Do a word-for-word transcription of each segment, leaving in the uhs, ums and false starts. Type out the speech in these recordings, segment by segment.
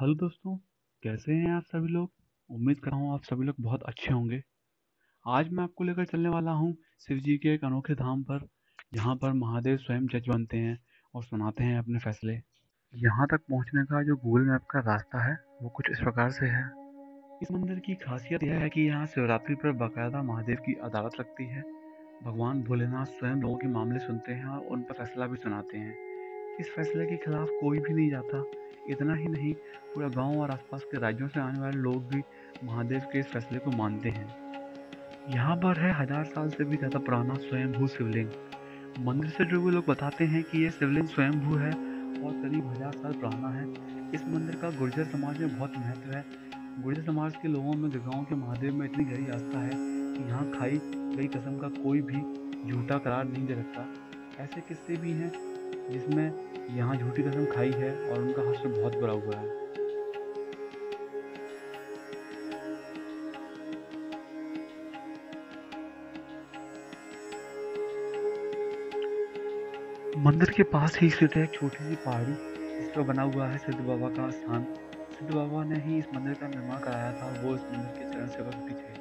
Hello दोस्तों, कैसे हैं आप सभी लोग। उम्मीद कर रहा हूँ आप सभी लोग बहुत अच्छे होंगे। आज मैं आपको लेकर चलने वाला हूँ शिव जी के एक अनोखे धाम पर, जहाँ पर महादेव स्वयं जज बनते हैं और सुनाते हैं अपने फैसले। यहाँ तक पहुँचने का जो गूगल मैप का रास्ता है वो कुछ इस प्रकार से है। इस मंदिर की खासियत यह है कि यहाँ शिवरात्रि पर बाकायदा महादेव की अदालत लगती है। भगवान भोलेनाथ स्वयं लोगों के मामले सुनते हैं और उन पर फैसला भी सुनाते हैं। इस फैसले के खिलाफ कोई भी नहीं जाता। इतना ही नहीं, पूरा गांव और आसपास के राज्यों से आने वाले लोग भी महादेव के इस फैसले को मानते हैं। यहाँ पर है हजार साल से भी ज्यादा पुराना स्वयंभू शिवलिंग। मंदिर से जुड़े हुए लोग बताते हैं कि यह शिवलिंग स्वयंभू है और करीब हजार साल पुराना है। इस मंदिर का गुर्जर समाज में बहुत महत्व है। गुर्जर समाज के लोगों में गाँव के महादेव में इतनी गहरी आस्था है कि यहाँ खाई गई कसम का कोई भी झूठा करार नहीं दे सकता। ऐसे किस्से भी हैं जिसमें यहाँ झूठी कसम खाई है और उनका हाथ से बहुत बुरा हुआ है। मंदिर के पास ही स्थित है एक छोटी सी पहाड़ी, जिस पर बना हुआ है सिद्ध बाबा का स्थान। सिद्ध बाबा ने ही इस मंदिर का निर्माण कराया था, वो इस मंदिर के चरण सेवक भी थे।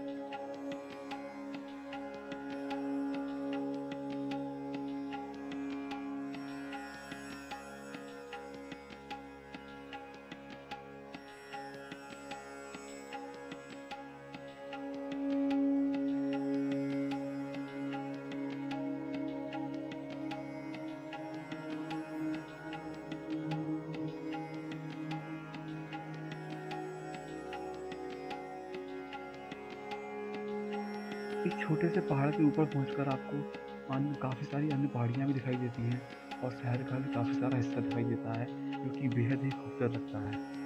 इस छोटे से पहाड़ के ऊपर पहुंचकर आपको अन्य काफ़ी सारी अन्य पहाड़ियाँ भी दिखाई देती हैं और शहर का भी काफ़ी सारा हिस्सा दिखाई देता है, जो कि बेहद ही खूबसूरत लगता है।